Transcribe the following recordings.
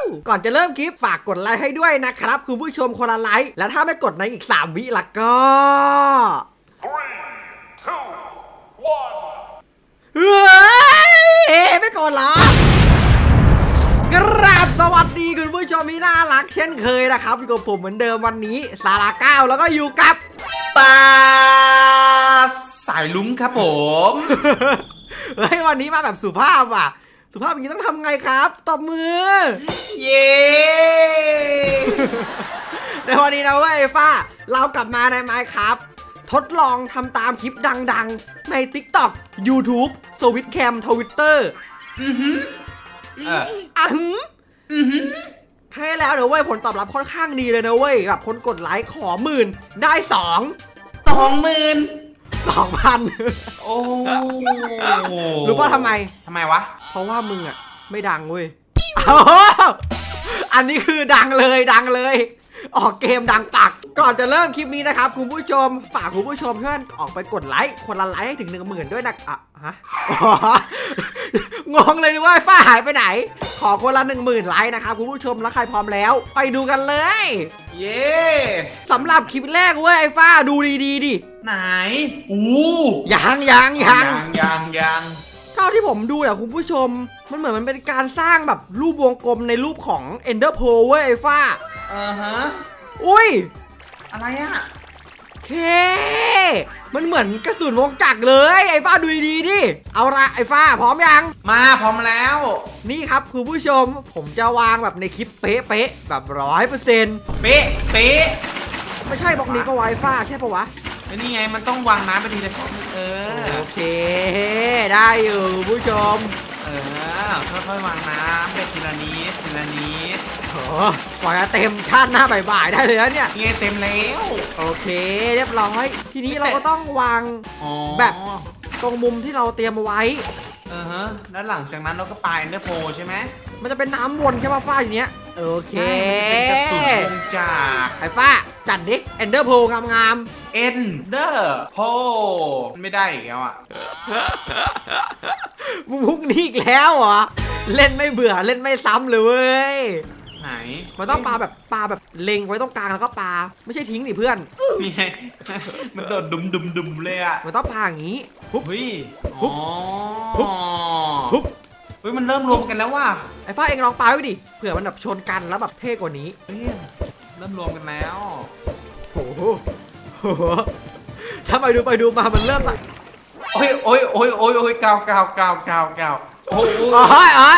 ก่อนจะเริ่มคลิปฝากกดไลค์ให้ด้วยนะครับคุณผู้ชมคนละไลค์และถ้าไม่กดในอีก3 วิละก็เฮ้ยไม่กดหรอกราบสวัสดีคุณผู้ชมที่น่ารักเช่นเคยนะครับอยู่กับผมเหมือนเดิมวันนี้สาราเก้าแล้วก็อยู่กับปลาสายลุ้งครับผมเฮ้ยวันนี้มาแบบสุภาพอ่ะสุภาพอย่างนี้ต้องทำไงครับตบมือเย้ในวันนี้นะเว้ยฟ้าเรากลับมาใน Minecraft ทดลองทำตามคลิปดังๆใน TikTok YouTube Switch Cam Twitter แค่แล้วเดี๋ยวเว้ยผลตอบรับค่อนข้างดีเลยนะเว้ยแบบคนกดไลค์ขอ10,000ได้2,000 โอ้รู้ป่ะทำไมวะเพราะว่ามึงอ่ะไม่ดังเว้ยอันนี้คือดังเลยออกเกมดังปักก่อนจะเริ่มคลิปนี้นะครับคุณผู้ชมฝากคุณผู้ชมเพื่อนออกไปกดไลค์คนละไลค์ให้ถึง10,000ด้วยนะงงเลยว่าฝ้าหายไปไหนขอคนละ10,000ไลค์นะครับคุณผู้ชมแล้วใครพร้อมแล้วไปดูกันเลยเย้สำหรับคลิปแรกเว้ยไอ้ฝ้าดูดีดิไหนยังเท่าที่ผมดูเนี่ยคุณผู้ชมมันเหมือนมันเป็นการสร้างแบบรูปวงกลมในรูปของ Ender Pearl เว้ยไอ้ฝ้าอุ้ยอะไรอะเคมันเหมือนกระสุนวงจักรเลยไอ้ฝ้าดูดีดิเอาละไอ้ฝ้าพร้อมยังมาพร้อมแล้วนี่ครับคุณผู้ชมผมจะวางแบบในคลิปเป๊ะแบบ100% เป๊ะไม่ใช่บล็อกนี้ก็ไวฝ้าใช่ปะวะนี่ไงมันต้องวางน้ำไปทีละโอเคได้อยู่ผู้ชมค่อยๆวางน้ำไปทีละนิดกว่าจะเต็มชาติหน้าบ่ายๆได้เลยนะเนี่ยเต็มแล้วโอเคเรียบร้อยทีนี้เราก็ต้องวางแบบตรงมุมที่เราเตรียมไว้แล้วหลังจากนั้นเราก็ปลายEnder Pearlใช่ไหมมันจะเป็นน้ำวนใช่ป่ะฝ้าอย่างเนี้ยโอเคเป็นกระสุนวงจักรไอ้ฝ้าจัดดิ Ender Pearl งาม Ender Pearl ไม่ได้อีกแล้วอ่ะมุกนี้อีกแล้วเหรอเล่นไม่เบื่อเล่นไม่ซ้ำเลยเว้ยไหนมันต้องปาแบบเล็งไว้ตรงกลางแล้วก็ปาไม่ใช่ทิ้งดิเพื่อนนี่ไงมันโดดดุมเลยอ่ะมันต้องปาอย่างนี้ปุ๊บเฮ้ยมันเริ่มรวมกันแล้วว่ะไอ้ฝ้าเองลองปาไว้ดิเผื่อมันแบบชนกันแล้วแบบเท่กว่านี้เริ่มรวมกันแล้วโอ้โหถ้าไปดูมามันเริ่มละโอ้ยกาวโอ้ยเ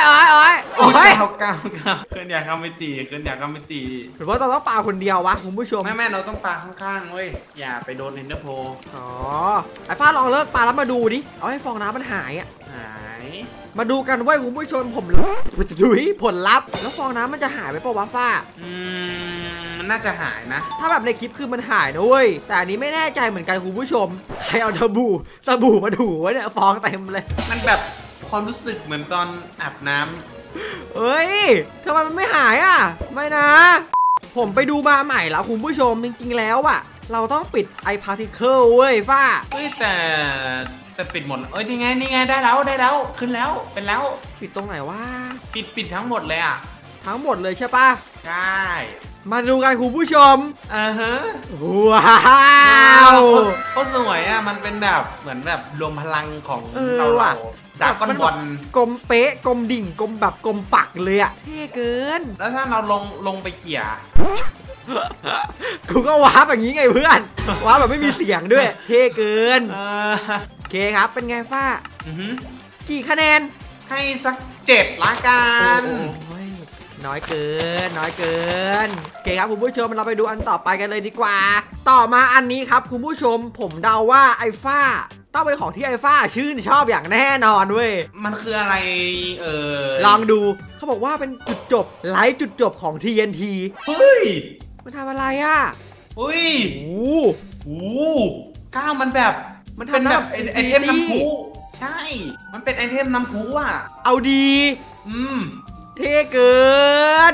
กินอยากเข้าไม่ตีหรือว่าเราต้องปาคนเดียววะคุณผู้ชมแม่เราต้องปาข้างๆเว้ยอย่าไปโดนEnder Pearl ไอ้ฟ้าลองเลิกปาแล้วมาดูดิเอาให้ฟองน้ำมันหายมาดูกันว่าคุณผู้ชมผมดูผลลัพธ์แล้วฟองน้ำมันจะหายไปปะวะฟ้ามันน่าจะหายนะถ้าแบบในคลิปคือมันหายนะเว้ยแต่อันนี้ไม่แน่ใจเหมือนกันคุณผู้ชมใครเอาสบู่มาถูไว้เนี่ยฟองเต็มเลยมันแบบความรู้สึกเหมือนตอนอาบน้ำเฮ้ยทำไมมันไม่หายอ่ะไม่นะผมไปดูมาใหม่แล้วคุณผู้ชมจริงๆแล้วอ่ะเราต้องปิดไอพาร์ติเคิลเว้ยฟ้าแต่ปิดหมดนี่ไงได้แล้วขึ้นแล้วเป็นแล้วปิดตรงไหนวะปิดทั้งหมดเลยอ่ะทั้งหมดเลยใช่ปะใช่มาดูกันคุณผู้ชมว้าวโคตรสวยอ่ะมันเป็นแบบเหมือนแบบรวมพลังของเราดาบก้อนบอลกลมเป๊ะกลมดิ่งกลมแบบกลมปักเลยอ่ะเท่เกินแล้วถ้าเราลงไปเขี่ยกูก็ว้าแบบนี้ไงเพื่อนว้าแบบไม่มีเสียงด้วยเท่เกินโอเคครับเป็นไงฟ้ากี่คะแนนให้สัก7ละกันน้อยเกินโอเคครับคุณผู้ชมเราไปดูอันต่อไปกันเลยดีกว่าต่อมาอันนี้ครับคุณผู้ชมผมเดาว่าไอ้ฝ้าต้องเป็นของที่ไอ้ฝ้าชื่นชอบอย่างแน่นอนเว้ยมันคืออะไรลองดูเขาบอกว่าเป็นจุดจบไลท์จุดจบของ TNT เฮ้ยมันทำอะไรอ่ะเฮ้ยก้าวมันแบบมันเป็นแบบไอเทมน้ำพุใช่มันเป็นไอเทมน้ำพุอ่ะเอาดีเท่เกิน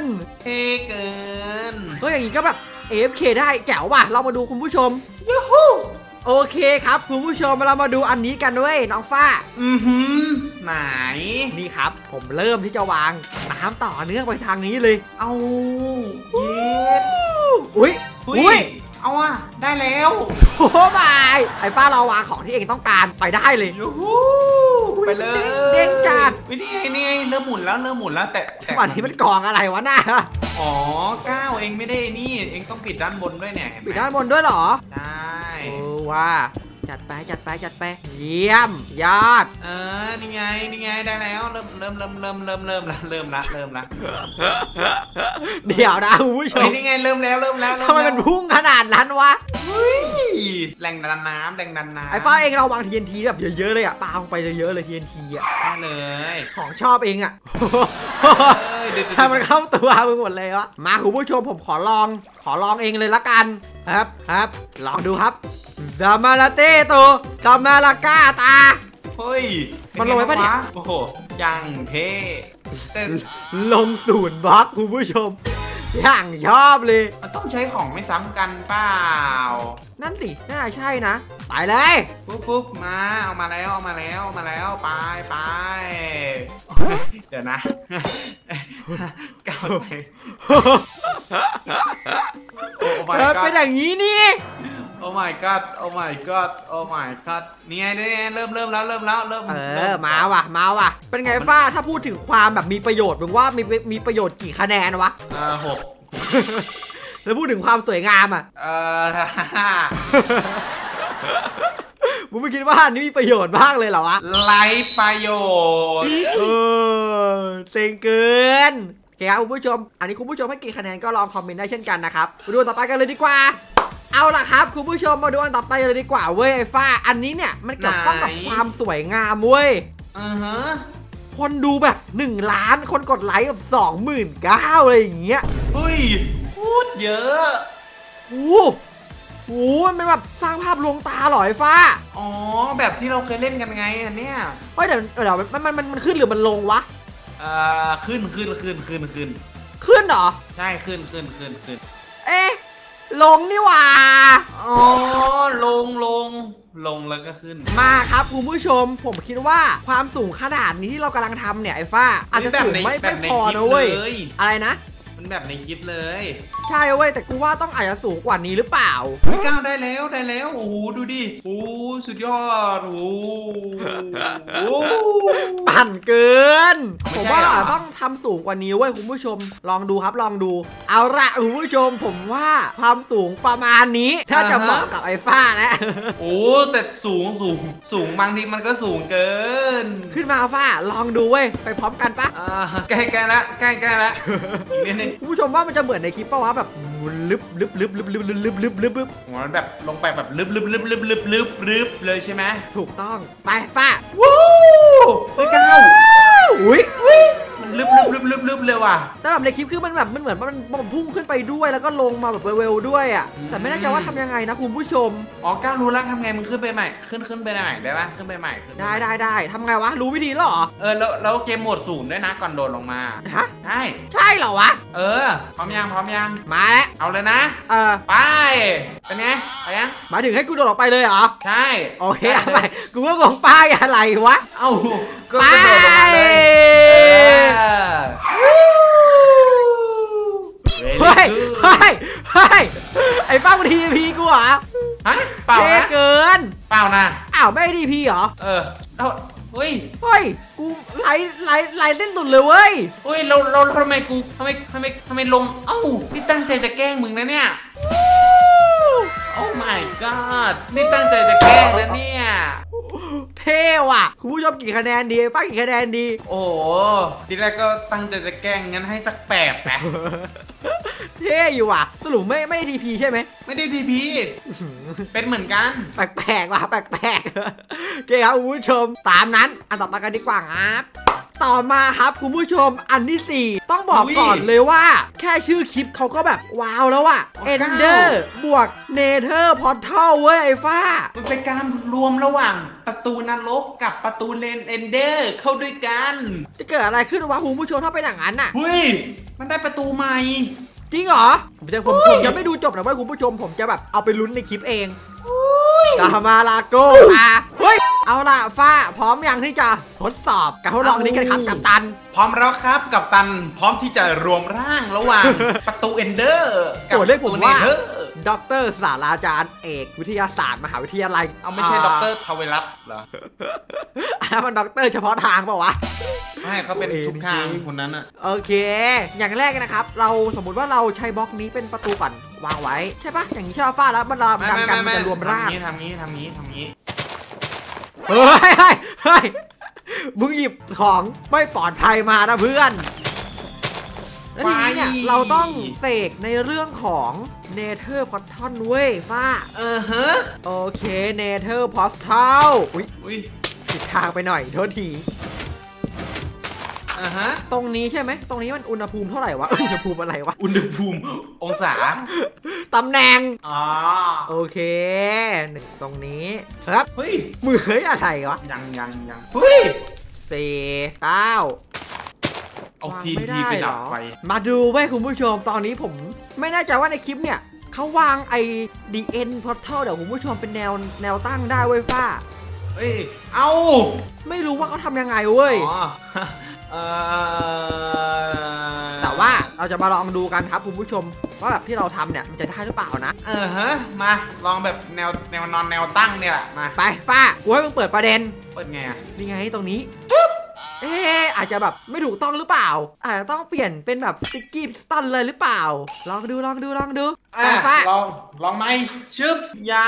เฮ้ยอย่างนี้ก็แบบ AFK ได้แจ๋วว่ะเรามาดูคุณผู้ชมยูฮูโอเคครับคุณผู้ชมเรามาดูอันนี้กันด้วยน้องฝ้าไหนนี่ครับผมเริ่มที่จะวางน้ำต่อเนื่องไปทางนี้เลยเอาเย็ดอุ้ยเอาอะได้แล้วโอ้บายไอ้ป้าเราวางของที่เองต้องการไปได้เลยไปเลยเด้งจัดนี่เริ่มหมุนแล้วแต่วันนี้มันกองอะไรวะน่าอ๋อ9เองไม่ได้นี่เองต้องปิดด้านบนด้วยเนี่ยปิดด้านบนด้วยเหรอใช่ว่าจัดไปเยี่ยมยอดนี่ไงได้แล้วเริ่มละเดี๋ยวนะคุณผู้ชมนี่ไงเริ่มแล้วทำไมมันพุ่งขนาดนั้นวะแรงดันน้ำไอ้ฟ้าเองเราวาง TNT แบบเยอะๆเลยอะปาลงไปเยอะๆเลย TNT อะได้เลยของชอบเองอะถ้ามันเข้าตัวไปหมดเลยวะมาคุณผู้ชมผมขอลองเองเลยละกันครับลองดูครับซามาลาเต้ตัวซามาลาก้าตาเฮ้ยมันลงไปปะเนี่ยโอ้โหยังเท่ลง0 บล็อกคุณผู้ชมอย่างชอบเลยมันต้องใช้ของไม่ซ้ำกันเปล่านั่นสิน่าใช่นะไปเลยปุ๊บมาเอามาแล้วไปเดี๋ยวนะก้าวไปเป็นอย่างนี้นี่โอ้ my god นี่ไงเริ่มแล้วมาว่ะเป็นไงฟ้าถ้าพูดถึงความแบบมีประโยชน์มึงว่ามีประโยชน์กี่คะแนนวะ 6 แล้วพูดถึงความสวยงามอ่ะมึงไม่คิดว่าอันนี้มีประโยชน์บ้างเลยเหรอวะไร้ประโยชน์เซ็งเกินโอเคครับคุณผู้ชมอันนี้คุณผู้ชมให้กี่คะแนนก็ลองคอมเมนต์ได้เช่นกันนะครับมาดูต่อไปกันเลยดีกว่าเอาล่ะครับคุณผู้ชมมาดูอันต่อไปเลยดีกว่าเว้ยไอ้ฟ้าอันนี้เนี่ยมันเกี่ยวข้องกับความสวยงามเว้ยคนดูแบบ1 ล้านคนกดไลค์แบบ29,000อะไรอย่างเงี้ยเฮ้ยพูดเยอะโมันเป็นแบบสร้างภาพลวงตาหรอไอ้ฟ้าอ๋อแบบที่เราเคยเล่นกันไงอันเนี้ยเฮ้ยเดี๋ยวมันขึ้นหรือมันลงวะขึ้นเหรอใช่ขึ้นเอ๊ะลงนี่หว่าอ๋อลงแล้วก็ขึ้นมาครับคุณผู้ชมผมคิดว่าความสูงขนาดนี้ที่เรากำลังทำเนี่ยไอ้ฟ้าอาจจะสูงไม่พอนะเว้ยอะไรนะมันแบบในคลิปเลยใช่เว้ยแต่กูว่าต้องอาจจะสูงกว่านี้หรือเปล่าพี่ก้าวได้แล้วโอ้โหดูดิโอ้สุดยอดโอ้ปั่นเกินผมว่าต้องทำสูงกว่านี้เว้ยคุณผู้ชมลองดูครับลองดูเอาละคุณผู้ชมผมว่าความสูงประมาณนี้ถ้าจะเหมาะกับไอ้ฟ้านะโอ้แต่สูงบางทีมันก็สูงเกินขึ้นมาฟ้าลองดูเว้ยไปพร้อมกันปะใกล้ละอีกนิดนึงคุณผู้ชมว่ามันจะเหมือนในคลิปป่าวะแบบลึบมันแบบลงไปแบบลึบเลยใช่ไหมถูกต้องไปฟ้าวู้ไปก้าวอุ้ยมันลึบเลยว่ะแต่แบบในคลิปคือมันแบบมันเหมือนมันพุ่งขึ้นไปด้วยแล้วก็ลงมาแบบเวลด้วยอ่ะแต่ไม่แน่ใจว่าทำยังไงนะคุณผู้ชมอ๋อก้าวรู้แล้วทำไงมึงขึ้นไปใหม่ขึ้นไปใหม่ได้ปะขึ้นไปใหม่ได้ทำไงวะรู้วิธีหรอแล้วเกมโหมดศูนย์ด้วยนะก่อนโดดลงมาฮะใช่เหรอวะพร้อมยังมาแล้วเอาเลยนะไปเป็นไงไปยังหมายถึงให้กูโดดออกไปเลยเหรอใช่โอเคไปกูก็งงป้ายอะไรวะเอ้าก็โดดลงมาเลยเฮ้ยไอ้ป้ามันทีพีกูเหรอฮะเปล่านะเกินเปล่านะอ้าวไม่ทีพีเหรอเฮ้ยกูไล่เล่นสุดเลยเว้ยเฮ้ยเราทำไมลงเอ้านี่ตั้งใจจะแกล้งมึงนะเนี่ยโอ้ my god นี่ตั้งใจจะแกล้งนะเนี่ยเท่ว่ะคุณผู้ชมกี่คะแนนดีป้ากี่คะแนนดีโอ้ทีแรกก็ตั้งใจจะแกล้งงั้นให้สัก8นะเท่อยู่ว่ะสรุปไม่ทีพีใช่ไหมไม่ได้ทีพีเป็นเหมือนกันแปลกว่ะแปลกโอเคครับคุณผู้ชมตามนั้นอันต่อไปกันดีกว่าครับต่อมาครับคุณผู้ชมอันที่4ต้องบอกก่อนเลยว่าแค่ชื่อคลิปเขาก็แบบว้าวแล้วอะเอนเดอร์บวกเนเธอร์พอร์ทัลเว้ยไอ้ฟ้ามันเป็นการรวมระหว่างประตูนรกกับประตูเลนเอนเดอร์เข้าด้วยกันจะเกิดอะไรขึ้นวะคุณผู้ชมถ้าเป็นอย่างนั้นอะเฮ้ยมันได้ประตูใหม่จริงเหรอผมจะไม่ดูจบนะว่าคุณผู้ชมผมจะแบบเอาไปลุ้นในคลิปเองกามาลาโกเฮ้ยเอาล่ะฟ้าพร้อมยังที่จะทดสอบการทดลองนี้กันครับกัปตันพร้อมแล้วครับกัปตันพร้อมที่จะรวมร่างระหว่าง ประตูเอนเดอร์กับโอ้เรียกผมว่าเนเธอร์ด็อกเตอร์ศาสตราจารย์เอกวิทยาศาสตร์มหาวิทยาลัยเอาไม่ใช่ด็อกเตอร์ทาเวลัสเหรออันนั้นมันด็อกเตอร์เฉพาะทางเปล่าวะไม่เขาเป็นทุกทางคนนั้นอะโอเค อย่างแรกนะครับ เราสมมุติว่าเราใช้บล็อกนี้เป็นประตูก่อนวางไว้ใช่ปะอย่างนี้ใช่ปะฟ้าแล้วมันดังกันมันจะรวมร่างทำงี้เฮ้ยมึงหยิบของไม่ปลอดภัยมานะเพื่อนแล้วทีนี้เนี่ยเราต้องเสกในเรื่องของเนเธอร์พอตทอนเว้ยฟ้าฮะโอเคเนเธอร์พอสทัลอุ้ยผิดทางไปหน่อยโทษทีฮะตรงนี้ใช่ไหมตรงนี้มันอุณหภูมิเท่าไหร่วะ อุณหภูมิอะไรวะอุณหภูมิองศาตำแหน่งอ๋อโอเคหนึ่งตรงนี้ครับเฮ้ยมือเฮ้ยอะไรวะยังเฮ้ย 4 9 เอาทีมไปดับไฟมาดูเว้ยคุณผู้ชมตอนนี้ผมไม่แน่ใจว่าในคลิปเนี่ยเขาวางไอ้ DN Portal เดี๋ยวคุณผู้ชมเป็นแนวตั้งได้เว้ยฟ้าเฮ้ยเอาไม่รู้ว่าเขาทำยังไงเว้ย แต่ว่าเราจะมาลองดูกันครับคุณผู้ชมว่าแบบที่เราทำเนี่ยมันจะได้หรือเปล่านะมาลองแบบแนวนอนแนวตั้งเนี่ยแหละมาไปฟ้ากูให้มึงเปิดประเด็นเปิดไงอ่ะนี่ไงตรงนี้อาจจะแบบไม่ถูกต้องหรือเปล่าอาจจะต้องเปลี่ยนเป็นแบบสติ๊กกี้พิสตันเลยหรือเปล่าลองดูฟ้าลองไหมชึบยา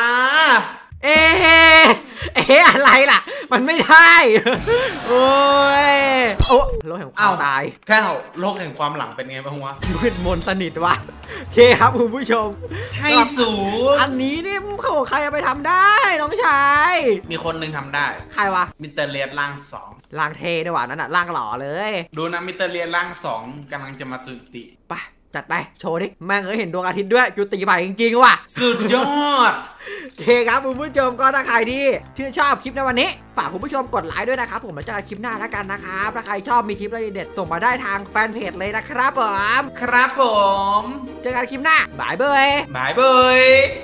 อะไรล่ะมันไม่ได้โอ้ยโอ้โลกแห่งความตายแค่โลกแห่งความหลังเป็นไงบ้างวะมืดมนสนิทวะโอเคครับคุณผู้ชมให้สูงอันนี้นี่เขาใครจะไปทำได้น้องชายมีคนหนึ่งทำได้ใครวะมิสเตอร์เลียดร่าง2 ร่างเทด้วยว่ะนั่นน่ะร่างหล่อเลยดูนะมิสเตอร์เลียดร่าง2กำลังจะมาจุติไปจัดไปโชว์ดิแม่งเห็นดวงอาทิตย์ด้วยจุติใหม่จริงๆว่ะสุดยอดโอเคครับคุณผู้ชมก็ถ้าใครที่ชื่นชอบคลิปในวันนี้ฝากคุณผู้ชมกดไลค์ด้วยนะครับผมแล้วเจอกันคลิปหน้าแล้วกันนะครับถ้าใครชอบมีคลิปอะไรเด็ดส่งมาได้ทางแฟนเพจเลยนะครับผมครับผมเจอกันคลิปหน้าบายบาย